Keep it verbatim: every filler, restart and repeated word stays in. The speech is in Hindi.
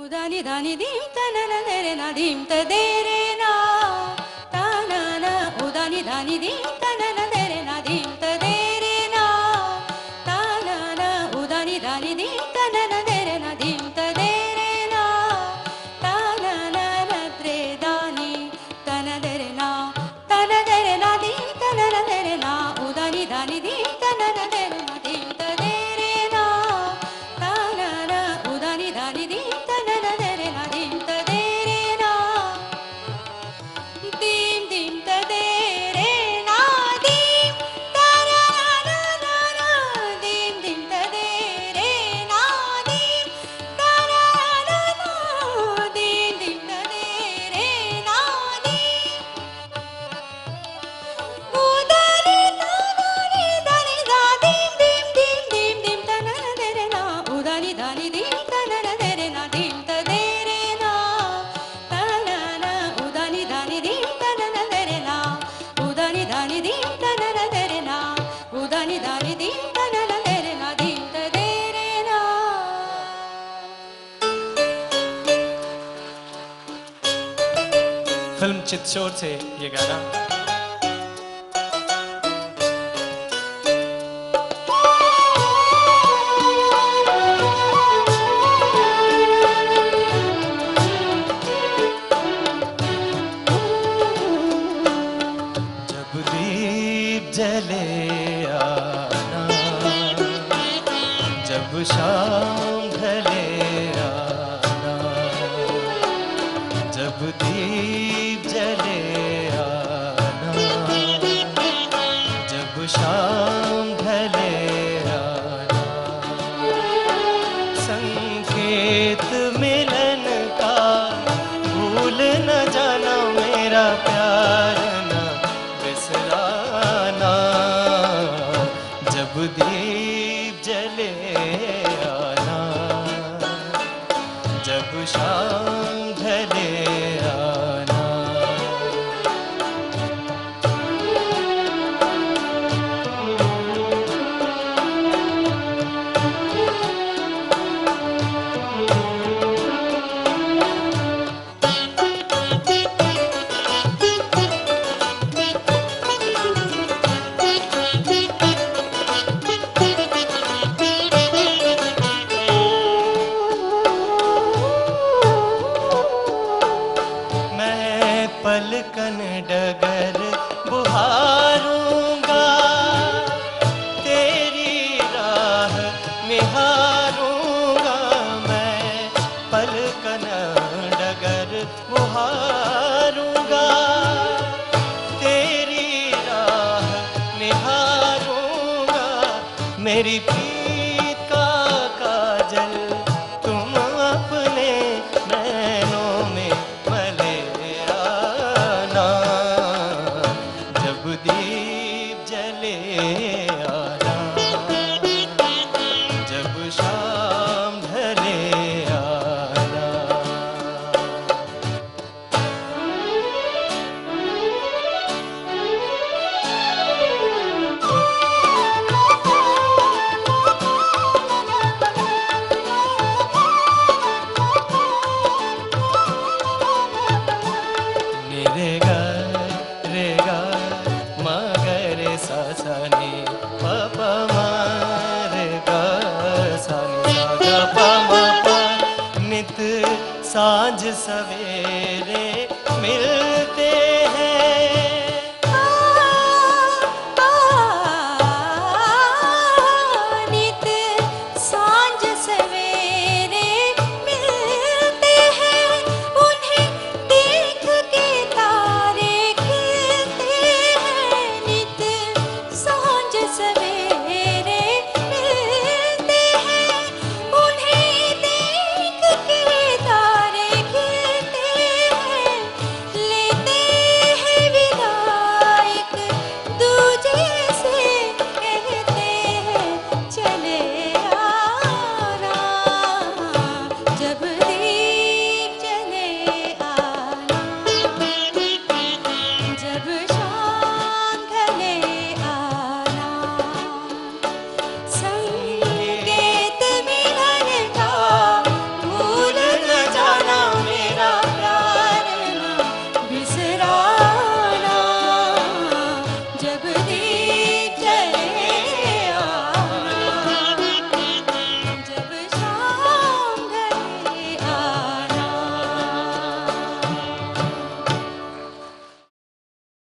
Udani dani dim ta na na dere na dim ta dere na ta na na. Udani dani dim ta na na dere na dim ta dere na ta na na. Udani dani dim ta na na dere na dim ta dere na ta na na na tre dani ta na dere na ta na dere na dim ta na na dere na. Udani dani dim ta na na dere na dim ta dere na ta na na. Udani dani dim film Chitchor से ये गाना। जब दीप जले आना, जब शाम ढले आना, जब दीप जले आना, जब शाम ढले आना, संकेत मिलन का भूल न जाना, मेरा प्यार न बिसराना। जब दीप जले आना, जब शाम ढले आना। पलकन डगर बुहारूंगा, तेरी राह निहारूंगा। मैं पलकन डगर बुहारूंगा, तेरी राह निहारूंगा। मेरी प्रीत का काजल तुम अपने नैनों में दीप जले आना, जब शाम ढले आना। मेरे घर रे गा सा सा नी प प म रे ग सा नी सा ग प म प। नित सांझ सवेरे मिलते